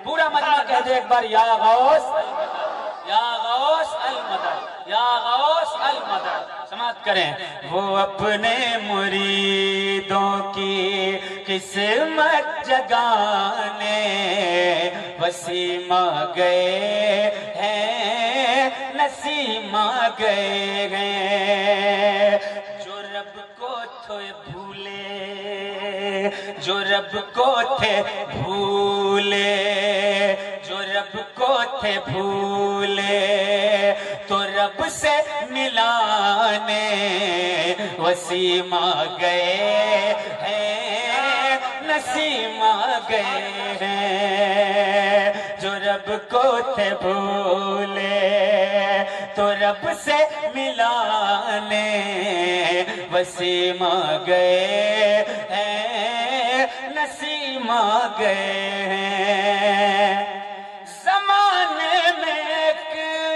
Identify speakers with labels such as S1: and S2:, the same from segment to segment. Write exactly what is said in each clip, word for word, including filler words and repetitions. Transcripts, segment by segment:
S1: پورا مجمع کہہ دے ایک بار، یا غوث یا غوث المدد، یا غوث المدد۔ سماعت کریں۔ وہ اپنے مریدوں کی قسمت جگانے وسیم آ گئے ہیں، نسیم آ گئے ہیں۔ جو رب کو تھے بھولے، جو رب کو تھے بھولے، جو رب کو تھے بھولے، تو رب سے ملانے وسیم آ گئے ہیں، نسیم آ گئے ہیں۔ جو رب کو تھے بھولے تو رب سے ملانے وسیم آ گئے ہیں، نسیم آ گئے ہیں۔ زمانے میں ایک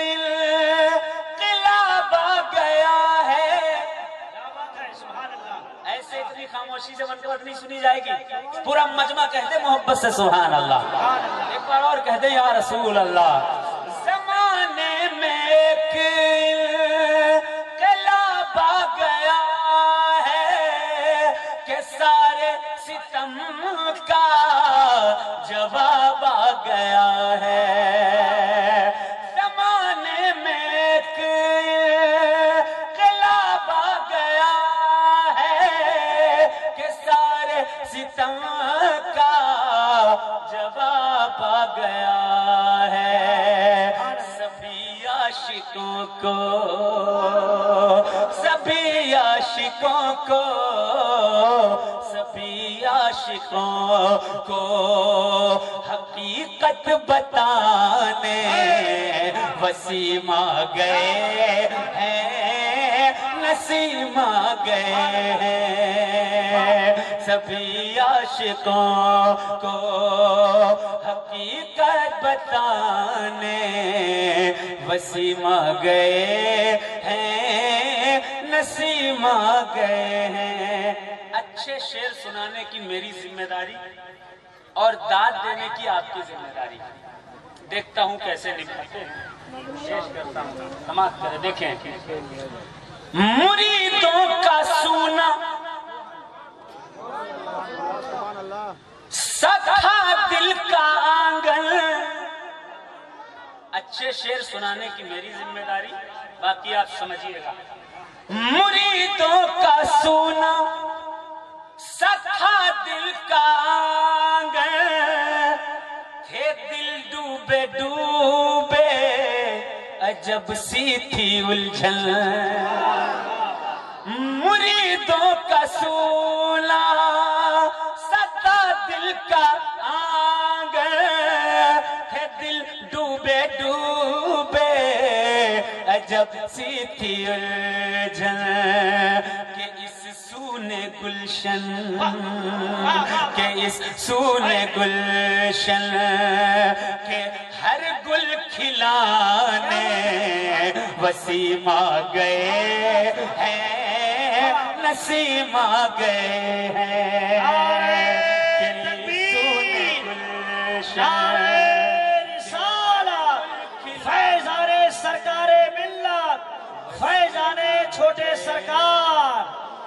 S1: انقلاب آ گیا ہے، ایسے اتنی خاموشی سے منقبت نہیں سنی جائے گی، پورا مجمع کہہ دے محبت سے سبحان اللہ، ایک بار اور کہہ دے یا رسول اللہ۔ زمانے میں ایک انقلاب آ گیا ہے کہ سارے ستم کا جواب آ گیا ہے۔ زمانے میں ایک انقلاب آ گیا ہے کہ سارے ستم کا جواب آ گیا ہے۔ سبھی عاشقوں کو، سبھی عاشقوں کو، سبھی عاشقوں کو حقیقت بتانے وسیم آ گئے ہیں، نسیم آ گئے ہیں۔ سبھی عاشقوں کو حقیقت بتانے وسیم آ گئے ہیں، نسیم آ گئے ہیں۔ اچھے شعر سنانے کی میری ذمہ داری اور داد دینے کی آپ کی ذمہ داری، دیکھتا ہوں کیسے نبھاتے ہیں، پیش کرتا ہوں۔ سماعت کریں، دیکھیں۔ مریدوں کا سونا سکھا دل کا آنگن، اچھے شعر سنانے کی میری ذمہ داری، باقی آپ سمجھیے گا۔ مریدوں کا سونا سکھا دل کا آنگن، تھے دل ڈوبے ڈوبے عجب سی تھی الجھن۔ مریدوں کا سونا سکھا دل کا آنگن، تھے دل ڈوبے ڈوبے عجب سی تھی الجھن۔ کہ اس سونے گلشن، کہ اس سونے گلشن کے ہر گل کھلانے وسیم آ گئے ہیں، نسیم آ گئے ہیں۔ سونے گلشن
S2: فیضان سرکار ملت، فیضان چھوٹے سرکار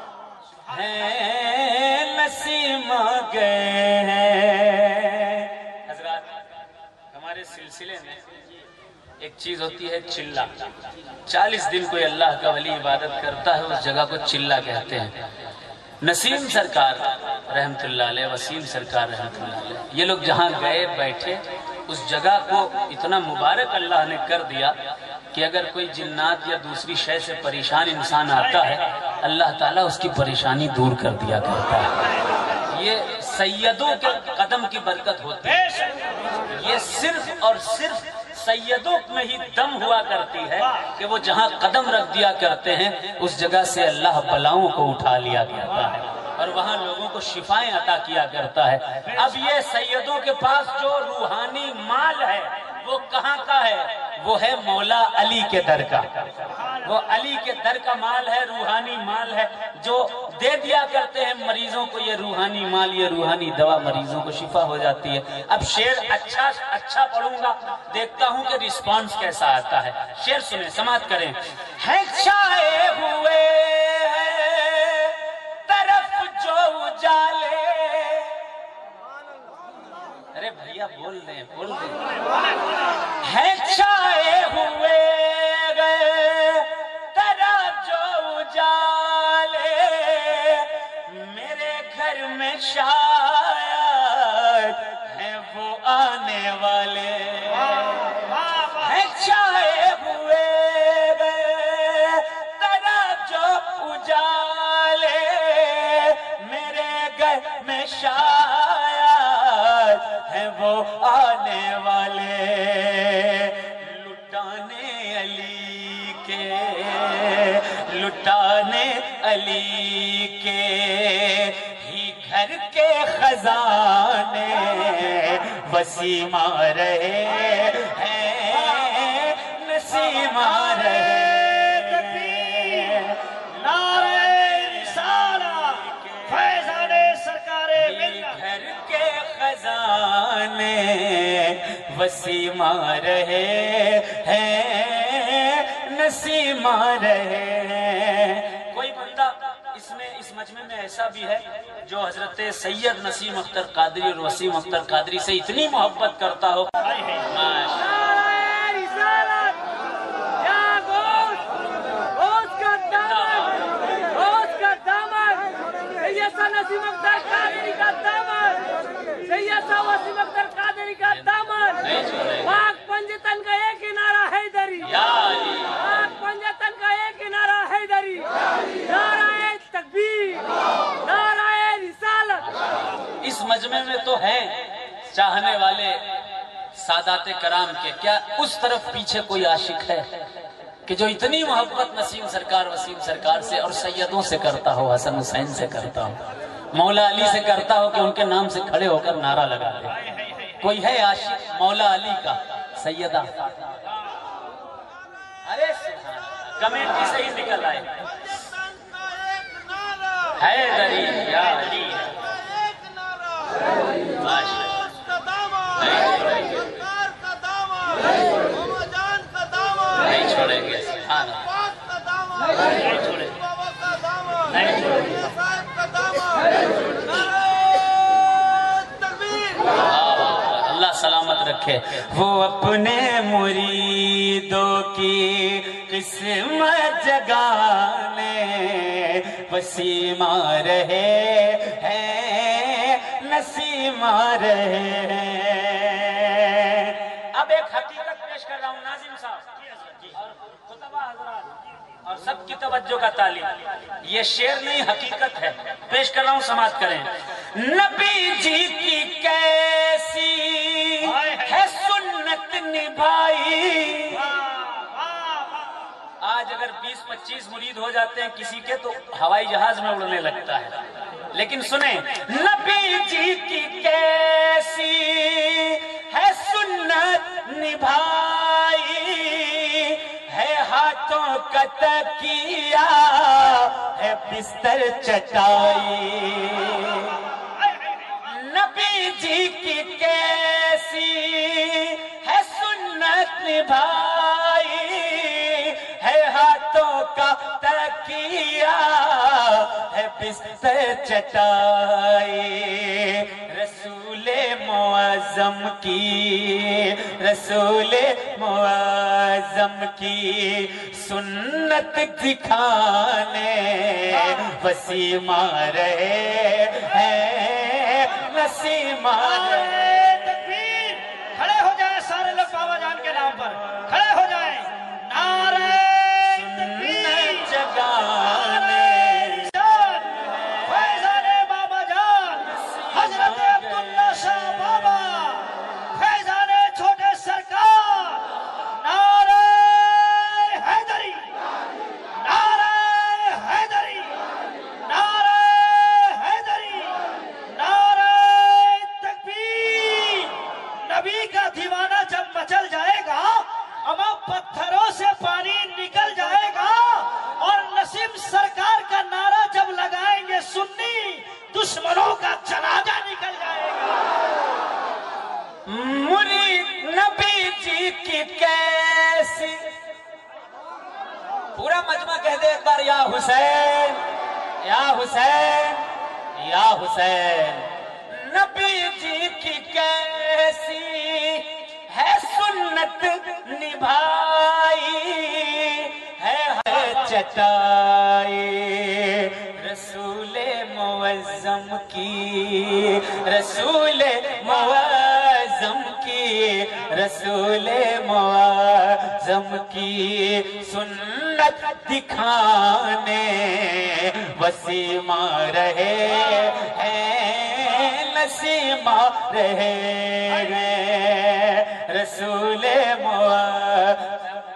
S1: ہیں، نسیم آ گئے ہیں۔ حضرات، ہمارے سلسلے میں ایک چیز ہوتی ہے چلہ۔ چالیس دن کوئی اللہ کا ولی عبادت کرتا ہے، اس جگہ کو چلہ کہتے ہیں۔ نسیم سرکار رحمت اللہ علیہ، وسیم سرکار رحمت اللہ علیہ، یہ لوگ جہاں گئے بیٹھے، اس جگہ کو اتنا مبارک اللہ نے کر دیا کہ اگر کوئی جنات یا دوسری شے سے پریشان انسان آتا ہے، اللہ تعالیٰ اس کی پریشانی دور کر دیا کرتا ہے۔ یہ سیدوں کے قدم کی برکت ہوتی ہے، یہ صرف اور صرف سیدوں میں ہی دم ہوا کرتی ہے کہ وہ جہاں قدم رکھ دیا کرتے ہیں اس جگہ سے اللہ بلاؤں کو اٹھا لیا کرتا ہے اور وہاں لوگوں کو شفائیں عطا کیا کرتا ہے۔ اب یہ سیدوں کے پاس جو روحانی مال ہے وہ کہاں کا ہے؟ وہ ہے مولا علی کے در کا، وہ علی کے در کا مال ہے، روحانی مال ہے جو دے دیا کرتے ہیں مریضوں کو، یہ روحانی مال، یہ روحانی دوا مریضوں کو شفا ہو جاتی ہے۔ اب شعر اچھا اچھا پڑھوں گا، دیکھتا ہوں کہ رسپانس کیسا آتا ہے۔ شعر سنیں، سماعت کریں۔ ہے چھائے ہوئے طرف جو اجالے، ارے بھیا بول دیں بول دیں، ہے چھائے ہوئے طرف جو اجالے، میرے گھر میں شاید ہیں وہ آنے والے، ہے چھائے ہوئے طرف جو اجالے، میرے گھر میں شاید ہیں وہ آنے والے، لٹانے علی کے، لٹانے علی کے ہی گھر کے خزانے وسیمہ رہے ہیں، نسیمہ رہے۔ وسیمہ رہے ہیں، نسیمہ رہے ہیں۔ کوئی بندہ اس میں اس مجمع میں ایسا بھی ہے جو حضرت سید نسیم اختر قادری اور وسیم اختر قادری سے اتنی محبت کرتا ہو۔
S3: نسیم اختر قادری کا دامن، سید صاحب وسیم اختر قادری کا دامن، پاک پنجتن کا ایک کنارہ حیدری، پاک پنجتن کا ایک کنارہ حیدری، نعرہ تکبیر، نعرہ رسالت۔
S1: اس مجمع میں تو ہیں چاہنے والے سادات کرام کے، کیا اس طرف پیچھے کوئی عاشق ہے کہ جو اتنی محبت نسیم سرکار وسیم سرکار سے اور سیدوں سے کرتا ہو، حسن حسین سے کرتا ہو، مولا علی سے کرتا ہو کہ ان کے نام سے کھڑے ہو کر نعرہ لگا دے؟ کوئی ہے عاشق مولا علی کا؟ سیدہ ارے کمیٹی سے ہی نکل آئے، حیدری یا علی نہیں چھوڑیں گے، سبحان اللہ، نہیں چھوڑیں گے، نہیں چھوڑیں گے۔ اللہ سلامت رکھے۔ وہ اپنے مریدوں کی قسمت جگانے وسیمہ رہے ہیں، نسیمہ رہے ہیں۔ اب ایک حقیقت پیش کر رہا ہوں ناظم صاحب اور خطبہ حضرات اور سب کی توجہ کا تعلیم، یہ شعر نہیں حقیقت ہے، پیش کر رہا ہوں، سماعت کریں۔ نبی جی کی کیسی ہے سنت نبھائی، آج اگر بیس پچیس مرید ہو جاتے ہیں کسی کے تو ہوائی جہاز میں اڑنے لگتا ہے، لیکن سنیں نبی جی کی کیسی ہے سنت نبھائی، ہے ہاتھوں کا تکیہ ہے بستر چٹائی، نبی جی کی کیسی ہے سنت نبھائی، ہے ہاتھوں کا تکیہ ہے بستر چٹائی، رسول معظم کی، رسول معظم کی سنت دکھانے وسیمہ رہے ہیں، نسیمہ رہے۔
S2: تکبیر، کھڑے ہو جائیں سارے لوگ بابا جان کے نام پر، کھڑے ہو جائیں، نعرہ تکبیر جگانے فیضان بابا جان حضرت عبداللہ شاہ بابا فیضان چھوٹے سرکار، نعرہ حیدری، نعرہ حیدری، نعرہ حیدری، نعرہ تکبیر۔ نبی کا دیوانہ جب مچل جائے گا، اما پتھروں سے پانی نکل جائے گا،
S1: मुरीद नबी जी की कैसी, पूरा मजमा कह दे एक बार, या हुसैन या हुसैन या हुसैन। नबी जी की कैसी है सुन्नत निभाई, है, है चटाई रसूले मुअज़्ज़म की, रसूले मुअज़्ज़म की, रसूले मुअज़्ज़म की सुन्नत दिखाने वसीमा रहे हैं, नसीमा रहे हैं रसूले मुअज़्ज़म।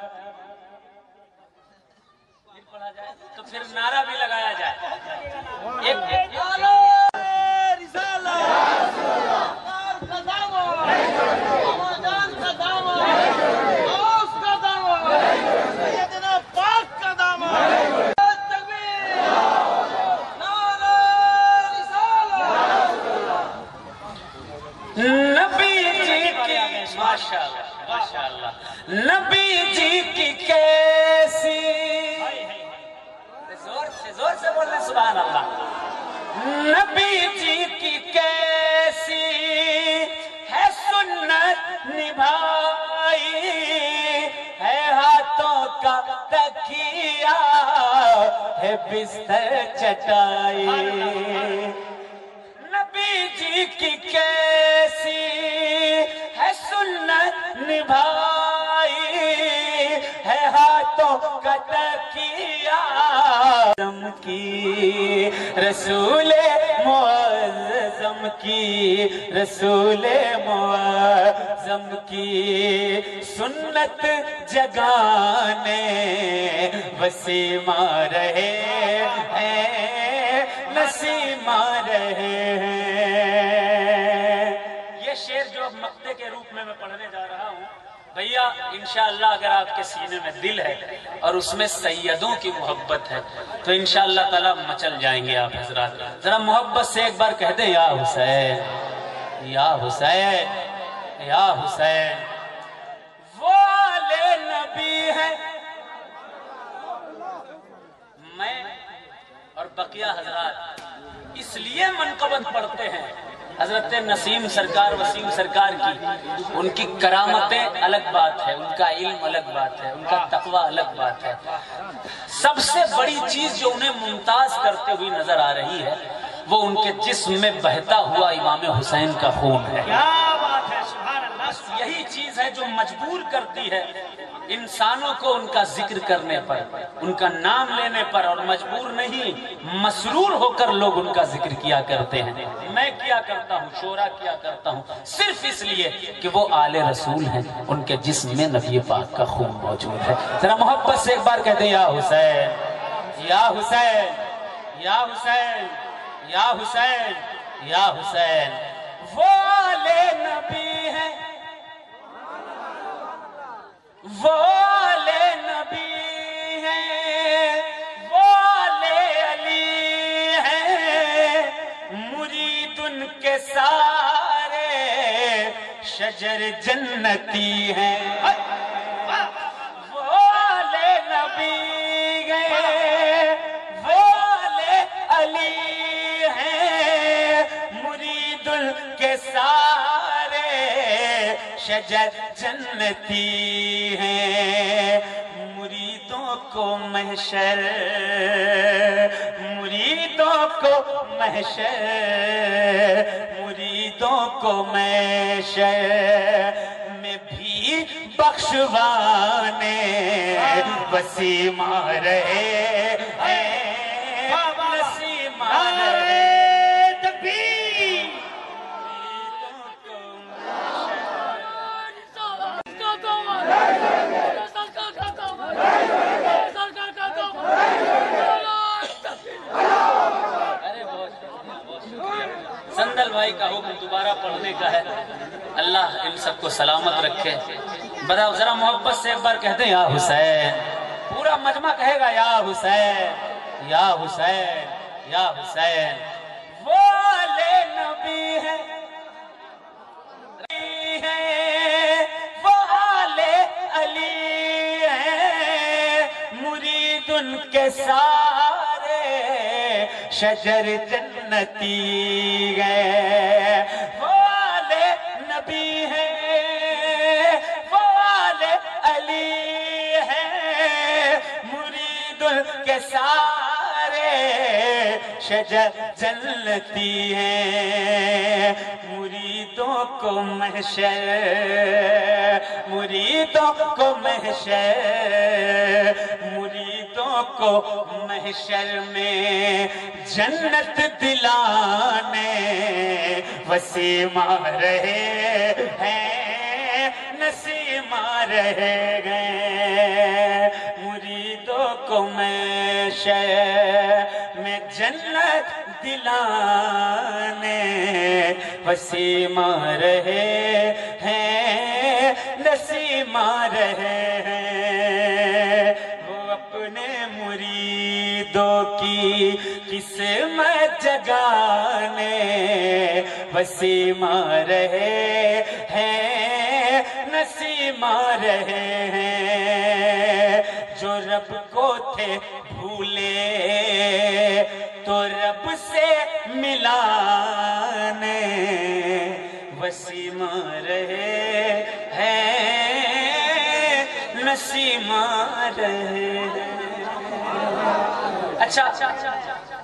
S1: तो फिर नारा भी लगाया जाए एक, एक नबी जी की, माशाअल्लाह माशाअल्लाह, नबी जी की कैसी, जोर से जोर से बोलना सुभान अल्लाह। नबी जी की कैसी है सुन्नत निभाई, है हाथों का तकिया, है बिस्तर चटाई। नबी जी की कैसी है सुन्नत निभाई, है हाथों का तकिया की, रसूले मुअज़्ज़म की, रसूले मुअज़्ज़म की सुन्नत जगाने वसीमा रहे हैं, नसीमा रहे हैं। ये शेर जो अब मक्ते के रूप में मैं पढ़ने जा रहा हूँ भैया, इंशाअल्लाह अगर आपके सीने में दिल है और उसमें सैयदों की मोहब्बत है तो इंशाअल्लाह ताला मचल जाएंगे आप हजरात। जरा मोहब्बत से एक बार कह दें, या हुसैन या हुसैन या हुसैन। वो आले नबी है, मैं और बकिया हजरात इसलिए मनक़बत पढ़ते हैं हजरत नसीम सरकार, वसीम सरकार की। उनकी करामतें अलग बात है, उनका इल्म अलग बात है, उनका तक़वा अलग बात है। सबसे बड़ी चीज जो उन्हें मुमताज करते हुए नजर आ रही है वो उनके जिस्म में बहता हुआ इमाम हुसैन का खून है।
S2: क्या बात है, सुभान अल्लाह।
S1: यही चीज है जो मजबूर करती है इंसानों को उनका जिक्र करने पर, उनका नाम लेने पर, और मजबूर नहीं मसरूर होकर लोग उनका जिक्र किया करते हैं। मैं किया करता हूँ, शोरा किया करता हूँ, सिर्फ इसलिए कि वो आले रसूल हैं, उनके जिस्म में नबी पाक का खून मौजूद है। जरा मोहब्बत से एक बार कहते हैं, या हुसैन या हुसैन या हुसैन या हुसैन या हुसैन। वो आले नबी हैं, वो आले नबी हैं, वो आले अली हैं, मुरीद उनके सारे शजर जन्नती हैं। वो आले नबी हैं, वो आले अली हैं, मुरीद उनके सारे शजर जन्नती हैं। मुरीदों को महशर, मुरीदों को महशर, मुरीदों को महशर में भी बख्शवाने वसीमा रहे हैं, नसीमा रहे। संदल भाई का हुक्म दोबारा पढ़ने का है। अल्लाह इन सबको सलामत रखे। बताओ जरा मोहब्बत से एक बार कहते हैं, या हुसैन। पूरा मजमा कहेगा, या हुसैन या हुसैन या हुसैन। वो आले नबी है کے سارے شجر جنتی گئے، وہ آلے نبی ہیں، وہ آلے علی ہیں، مرید کے سارے شجر جنتی ہیں، مریدوں کو محشر مریدوں کو محشر مریدوں کو محشر میں جنت دلانے وسیم آ رہے ہیں، نسیم آ رہے گئے، مریدوں کو محشر میں جنت دلانے وسیم آ رہے ہیں، نسیم آ رہے ہیں، وہ اپنے مریدوں کی قسمت جگانے وسیم آ رہے ہیں، نسیم آ رہے ہیں، جو رب کو تھے بھولے تو رب سے ملانے وسیم آ رہے ہیں، نسیم آ رہے ہیں۔ اچھا